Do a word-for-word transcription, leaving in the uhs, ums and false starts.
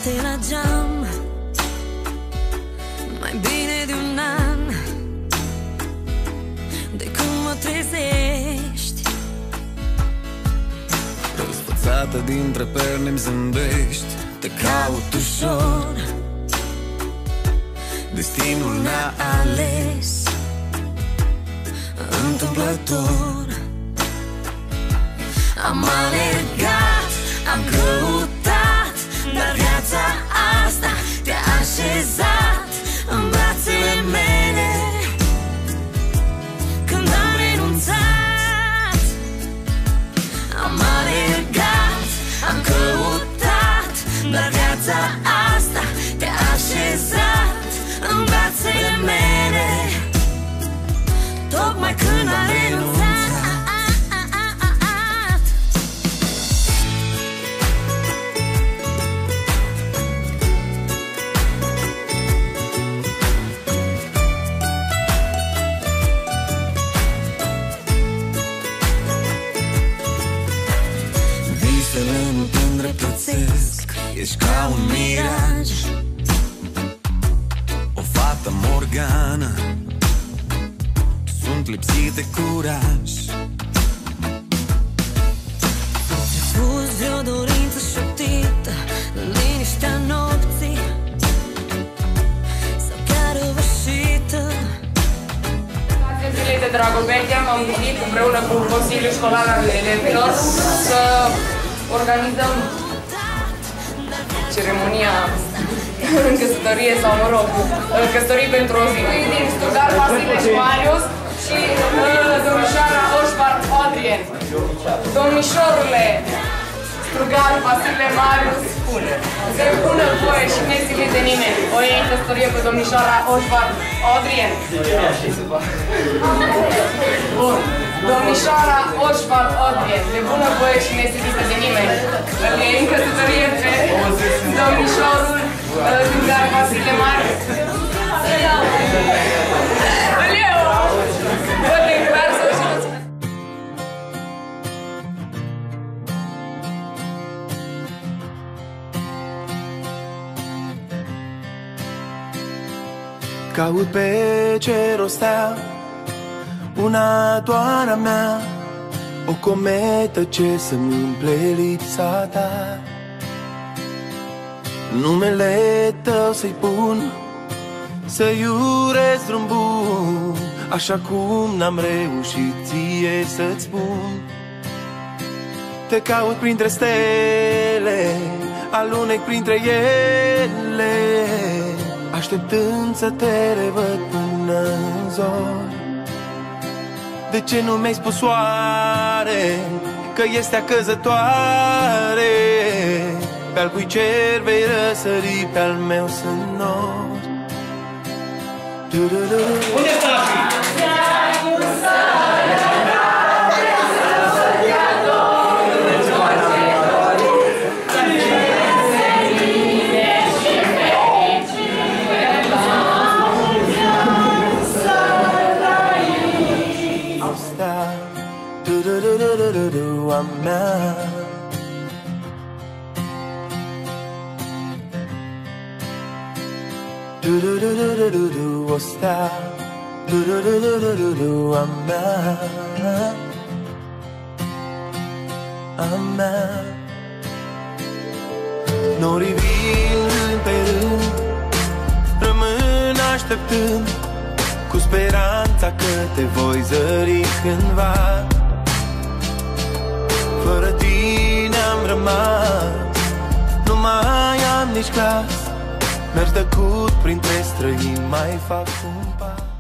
date la geam, mai bine de un an de când mă trezești. Răsfățată dintre perni-mi zâmbești. Te caut ușor, destinul ne-a ales întâmplător. Am alergat, am căutat, dar viața asta te-a așezat în brațele mele când am renunțat. Am alergat, am căutat, dar viața asta te-a așezat în brațele mele tocmai când am renunțat. Visele nu te îndreptățesc, ești ca un miraj, o fată morgană, sunt lipsit de curaj. Fuzi de o dorință șoptită în liniștea nopții sau chiar răvășită. În zilei de Dragobete m-am gândit împreună cu Consiliul Școlar al Elevilor să organizăm ceremonia în căsătorie sau, mă rog, căsătorie pentru o zi din Strugar Vasile și Marius și domnișoara Oșpart Adrien. Domnișorule Strugar Vasile Marius, se pună voie și nesilit de nimeni o iei în căsătorie cu domnișoara Oșpart Adrien. Bun. Domnișoara Oșpart Adrien, de bună voie și nesilită de nimeni, îl iei în căsătorie pe domnișorul Strugar Vasile Marius. Îl iau! Îl iau! Vă declar să și nu-ți... Caut pe cer o stea, una doar a mea, o cometă ce să-mi umple lipsa ta. Numele tău să-i pun, să-i urez drum bun, așa cum n-am reușit ție să-ți spun. Te caut printre stele, alunec printre ele, așteptând să te revăd până în zori. De ce nu mi-ai spus oare că este acăzătoare? Pe-al cui cer vei răsări, pe-al meu sunt nori. Unde stai? A mea. Du-du-du-du-du-du, o stea. Du-du-du-du-du-du, a mea. A mea. Norii vin pe rând, rămân așteptând, cu speranța că te voi zări cândva. Fără tine am rămas, nu mai am nici clas, merg tăcut printre străini, mai fac un pas.